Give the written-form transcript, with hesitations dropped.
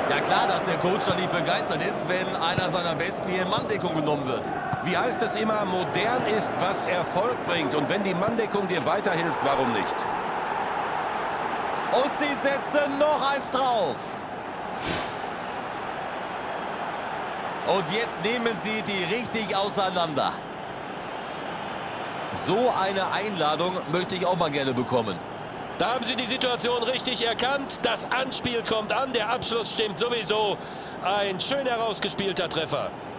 Ja klar, dass der Coach dann nicht begeistert ist, wenn einer seiner Besten hier in Manndeckung genommen wird. Wie heißt es immer, modern ist, was Erfolg bringt. Und wenn die Manndeckung dir weiterhilft, warum nicht? Und sie setzen noch eins drauf. Und jetzt nehmen sie die richtig auseinander. So eine Einladung möchte ich auch mal gerne bekommen. Da haben sie die Situation richtig erkannt. Das Anspiel kommt an, der Abschluss stimmt sowieso. Ein schön herausgespielter Treffer.